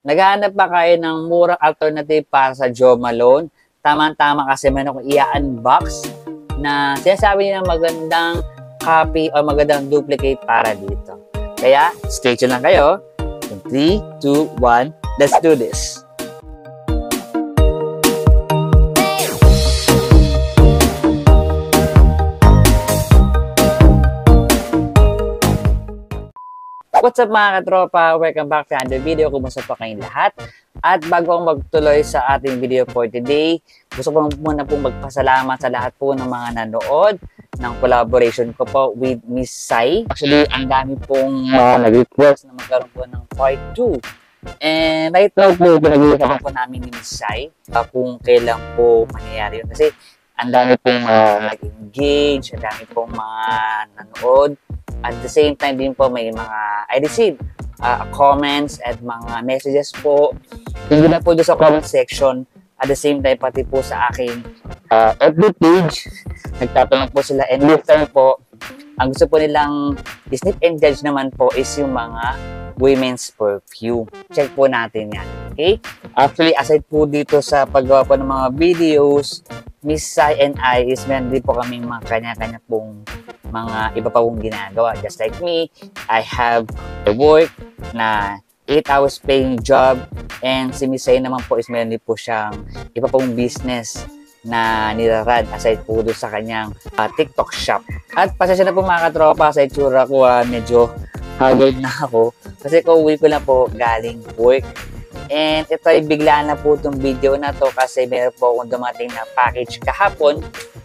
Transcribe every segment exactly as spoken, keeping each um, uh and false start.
Naghahanap pa kayo ng murang alternative para sa Jo Malone? Tama-tama kasi meron akong i-unbox na sinasabi niya magandang copy o magandang duplicate para dito. Kaya, stay tuned lang kayo. three, two, one, let's do this! What's up mga katropa? Welcome back to another video. Kumusta pa kayong lahat? At bago akong magtuloy sa ating video for today, gusto ko muna pong magpasalamat sa lahat po ng mga nanood ng collaboration ko po with Miss Sai. Actually, ang dami pong uh, nag-request na magkaroon po ng part two. And right now po, pinag-iusapan po namin ni Miss Sai uh, kung kailan po mangyayari yun. Kasi ang dami pong uh, nag-engage, ang dami pong mga nanood. At the same time din po may mga I received uh, comments at mga messages po. Hindi na po doon sa comment section. At the same time pati po sa aking uh, F B page. Nagtatanong po sila and this time po ang gusto po nilang snip and judge naman po is yung mga women's perfume. Check po natin yan. Okay? Actually aside po dito sa paggawa po ng mga videos, Miss Sai and I is meron din po kami mga kanya-kanya pong mga iba pa pong ginagawa. Just like me, I have a work na eight hours paying job and si Miss Sai naman po is meron din po siyang iba pong business na nirarad aside po doon sa kanyang uh, TikTok shop. At pasensya na po mga katropa sa itsura ko, uh, medyo haggard na ako kasi kauwi ko na po galing work. And ito ay bigla na po itong video na to kasi meron po akong dumating na package kahapon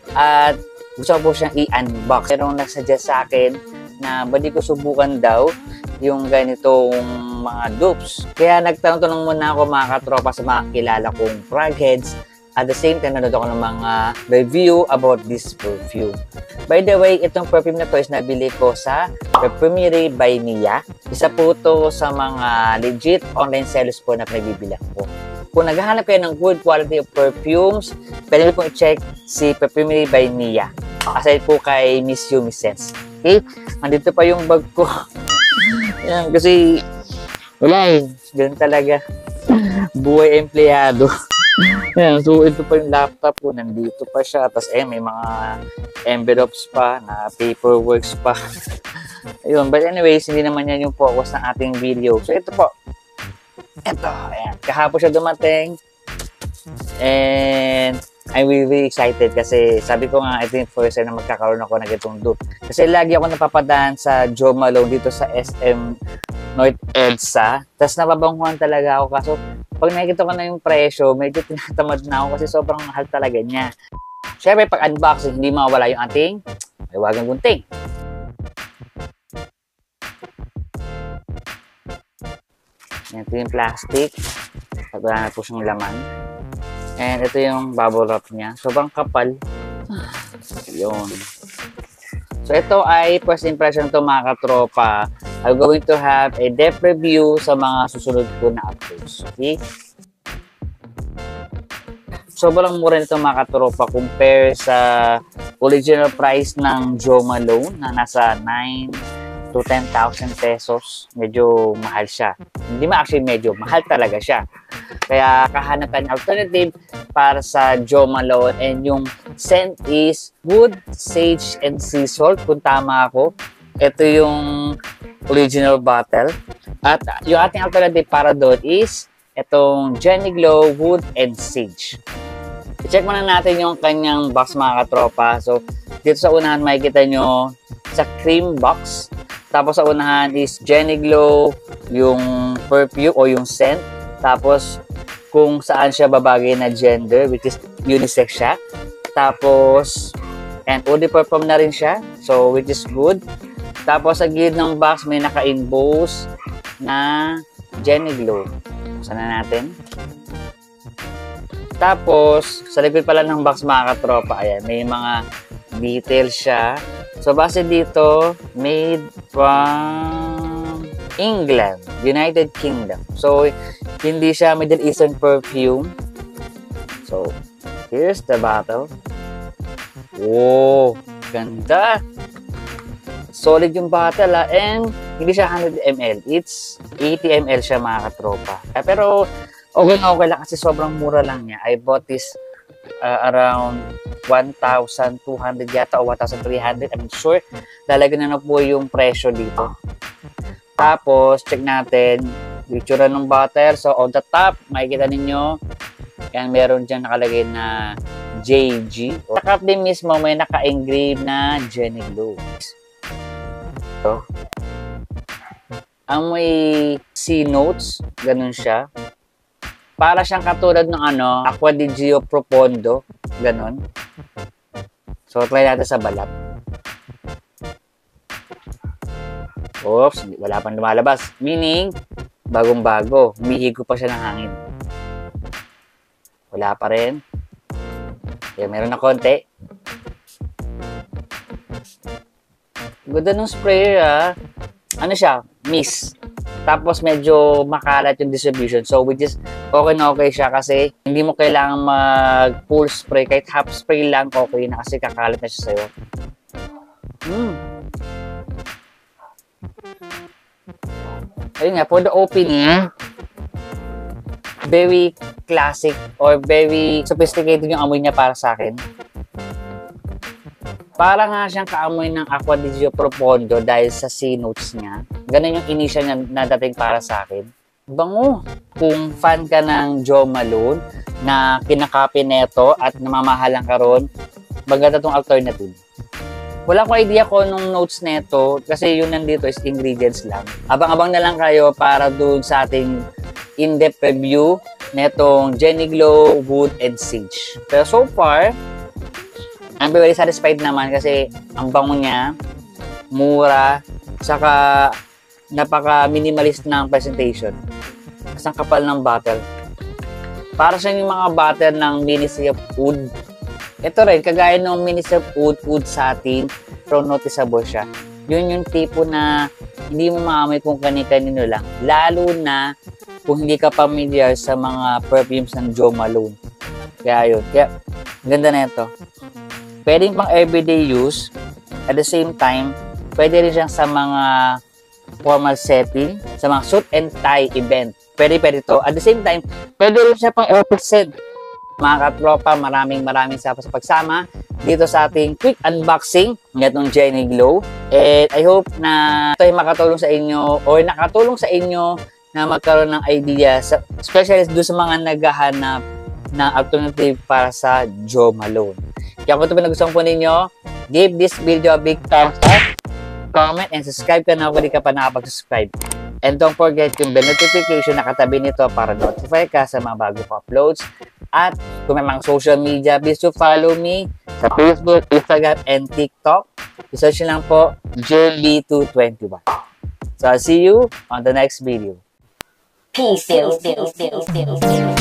at gusto ko po siyang i-unbox. Merong nagsuggest sa akin na ba di ko subukan daw yung ganitong mga dupes. Kaya nagtanong-tanong muna ako mga katropa sa mga kilala kong frogheads. At the same time, nanood ako ng mga review about this perfume. By the way, itong perfume na to is nabili ko sa PerfumerybyNia. Isa po to sa mga legit online sellers po na pinabibilang ko. Kung naghahanap kayo ng good quality of perfumes, pwede po i-check si PerfumerybyNia. Aside po kay Miss Yumi Sense. Okay? Andito pa yung bag ko. Yan, kasi wala eh. Ganun talaga. Buhay empleyado. Yan, so ito pa yung laptop ko. Nandito pa siya. Tapos eh, may mga envelopes pa na paperworks pa. Ayun. But anyways, hindi naman yan yung focus ng ating video. So ito po. Ito. Ayan. Kahapon siya dumating. And I'm really excited kasi sabi ko nga ito yung first time na magkakaroon ako ng itong dupe. Kasi lagi ako napapadaan sa Jo Malone dito sa S M North EDSA. Tapos nababanguhan talaga ako. Kaso pag nakikita ko na yung presyo, medyo tinatamad na ako kasi sobrang mahal talaga niya. Siyempre pag unboxing, hindi mawala yung ating liwagang gunting. Ito yung plastic. At wala na po siyang laman. And ito yung bubble wrap niya. Sobrang kapal. Yun. So ito ay first impression to mga katropa. I'm going to have a depth review sa mga susunod ko na uploads. Okay? Sobrang mura nito mga katropa compare sa original price ng Jo Malone na nasa nine to ten thousand pesos. Medyo mahal siya. Hindi ma actually medyo mahal talaga siya. Kaya kahanap ng alternative para sa Jo Malone and yung scent is wood, sage, and sea salt kung tama ako. Ito yung original bottle. At yung ating alternative para doon is itong Jenny Glow, wood, and sage. I-check muna natin yung kanyang box mga katropa. So dito sa unahan makikita nyo sa cream box. Tapos sa unahan is Jenny Glow, yung perfume o yung scent. Tapos kung saan siya babagay na gender, which is unisex siya. Tapos, and eau de perfume na rin siya. So, which is good. Tapos, sa gilid ng box, may naka-emboss na Jenny Glow. Saan na natin? Tapos, sa likod pala ng box, mga katropa, ayan, may mga details siya. So, base dito, made from England, United Kingdom. So, hindi siya Middle Eastern perfume. So, here's the bottle. Wow, ganda. Solid yung bottle ah. And hindi siya one hundred milliliters. It's eighty milliliters siya mga katropa. Eh, pero okay na okay lang kasi sobrang mura lang niya. I bought this uh, around one thousand two hundred yata o one thousand three hundred. I'm sure. Lalagyan na na po yung presyo dito. Tapos, check natin yung itsura ng butter. So, on the top, makikita ninyo, yan, meron dyan nakalagay na J G. Sa cup din mismo, may naka-engrave na J N B. So, ang may C notes, ganun siya. Para siyang katulad ng ano, Aqua di Gio Profondo, ganun. So, try natin sa balat. Oops, wala pang lumalabas. Meaning, bagong-bago. Humihigo pa siya ng hangin. Wala pa rin. Kaya meron na konti. Ganda ng sprayer, ah. Ano siya? Mist. Tapos medyo makalat yung distribution. So, which is okay na okay siya kasi hindi mo kailangan mag-full spray. Kahit half spray lang, okay na kasi kakalat na siya sa'yo. Hmm. Ayun nga, for the opening, very classic or very sophisticated yung amoy niya para sa akin. Para nga siyang kaamoy ng Aqua di Gio Profondo dahil sa C notes niya. Ganun yung initial niya na dating para sa akin. Bango! Kung fan ka ng Jo Malone na kinakapi neto at namamahalang ka ron, maganda tong alternative. Wala akong idea ko nung notes neto kasi yung nandito is ingredients lang. Abang-abang na lang kayo para dun sa ating in-depth review netong Jenny Glow, Wood, and Sage. Pero so far, I'm very satisfied naman kasi ang bango niya, mura, saka napaka-minimalist ng presentation. Kasi ang kapal ng bottle. Para siya yung mga bottle ng Ministry of Wood. Ito rin, kagaya ng Ministry of Wood, Wood Satin, pero noticeable siya. Yun yung tipo na hindi mo maamoy kung kani-kanino lang. Lalo na kung hindi ka familiar sa mga perfumes ng Jo Malone. Kaya yun. Kaya, ganda na ito. Pwedeng pang everyday use. At the same time, pwede rin siyang sa mga formal setting, sa mga suit and tie event. Pwede pwede ito. At the same time, pwede rin siya pang office set. Mga katropa, maraming maraming sa pagsama dito sa ating quick unboxing nitong Jenny Glow. And I hope na ito ay makatulong sa inyo or nakatulong sa inyo na magkaroon ng idea, sa, especially doon sa mga naghahanap ng alternative para sa Jo Malone. Kaya kung ito pinagustuhan po ninyo, give this video a big thumbs up, comment, and subscribe ka na kung hindi ka pa nakapag-subscribe. And don't forget yung bell notification na katabi nito para notify ka sa mga bago ko uploads. At kung may mga social media, please to follow me sa Facebook, Instagram, and TikTok. I-search lang po J N B two twenty-one. So I'll see you on the next video. Peace.